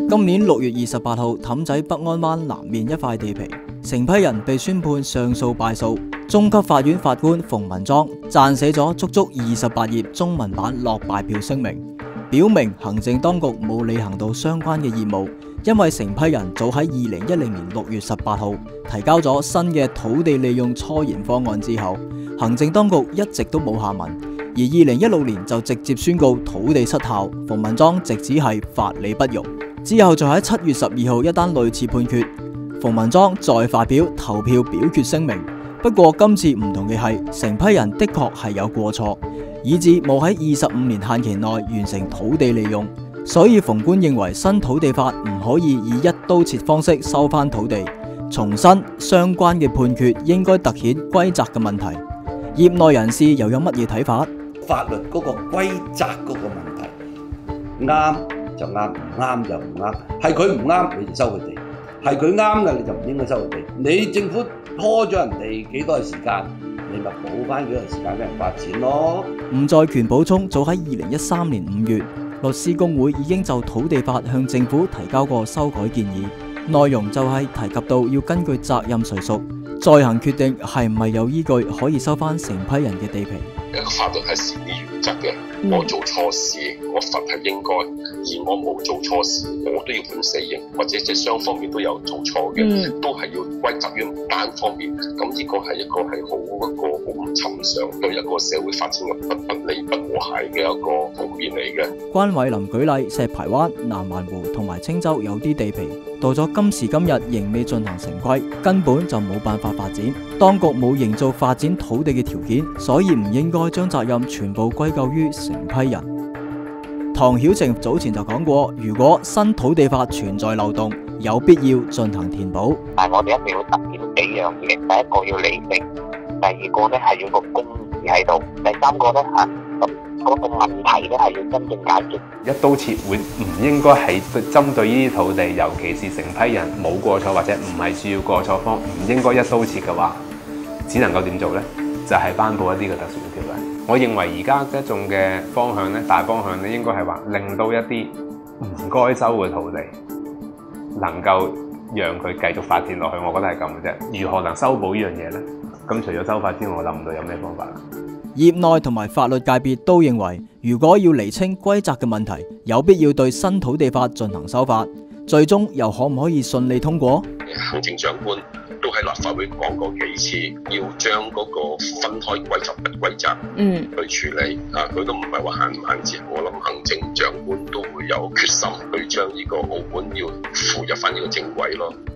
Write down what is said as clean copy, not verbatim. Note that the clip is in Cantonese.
今年6月28號，氹仔北安灣南面一塊地皮，成批人被宣判上訴敗訴。中級法院法官馮文莊撰寫咗足足28頁中文版落敗票聲明，表明行政當局冇履行到相關嘅義務，因為成批人早喺2010年6月18號提交咗新嘅土地利用初研方案之後，行政當局一直都冇下文，而2016年就直接宣告土地失效。馮文莊直指係法理不容，之後就喺7月12號一單類似判決，馮文莊再發表投票表決聲明。不過今次唔同嘅係，成批人的確係有過錯，以致冇喺25年限期內完成土地利用，所以馮官認為新土地法唔可以以一刀切方式收翻土地，重申相關嘅判決應該凸顯歸責嘅問題。業內人士又有乜嘢睇法？ 法律嗰個歸責嗰個問題，啱就啱，唔啱就唔啱，係佢唔啱你就收佢地，係佢啱嘅你就唔應該收佢地。你政府拖咗人哋幾多時間，你咪補翻幾多時間俾人發展咯。 吳在權補充，早喺2013年5月，律師公會已經就土地法向政府提交過修改建議，內容就係提及到要根據責任誰屬，再行決定係唔係有依據可以收翻成批人嘅地皮。 一個法律係善意原則嘅，我做錯事，我罰係應該，而我冇做錯事，我都要判死刑，或者即係雙方面都有做錯嘅，都係要歸責於單方面。咁呢個係一個係好唔尋常，對一個社會發展嘅不利不和諧嘅一個局面嚟嘅。 關偉林舉例，石排灣、南環湖同埋青洲有啲地皮，到咗今時今日仍未進行城規，根本就冇辦法發展。當局冇營造發展土地嘅條件，所以唔應該將責任全部歸咎於成批人。唐曉晴早前就講過，如果新土地法存在漏洞，有必要進行填補。 但係我哋一定要凸顯幾樣嘢，第一個要理性，第二個咧係要個公義喺度，第三個咧嗰個問題咧係要真正解決。 一刀切會唔應該係針對呢啲土地，尤其是成批人冇過錯或者唔係主要過錯方，唔應該一刀切嘅話，只能夠點做呢？就係頒布一啲嘅特殊條例。我認為而家一種嘅方向咧，大方向咧，應該係話令到一啲唔該收嘅土地能夠讓佢繼續發展落去。我覺得係咁嘅啫。如何能修補呢樣嘢呢？咁除咗修法之外，我諗唔到有咩方法啦。 業內同埋法律界別都認為，如果要釐清歸責嘅問題，有必要對新土地法進行修法，最終又可唔可以順利通過？ 行政長官都喺立法會講過幾次，要將嗰個分開歸責不歸責去處理。佢都唔係話限唔限制，我諗行政長官都會有決心去將呢個澳門要扶入翻呢個正軌咯。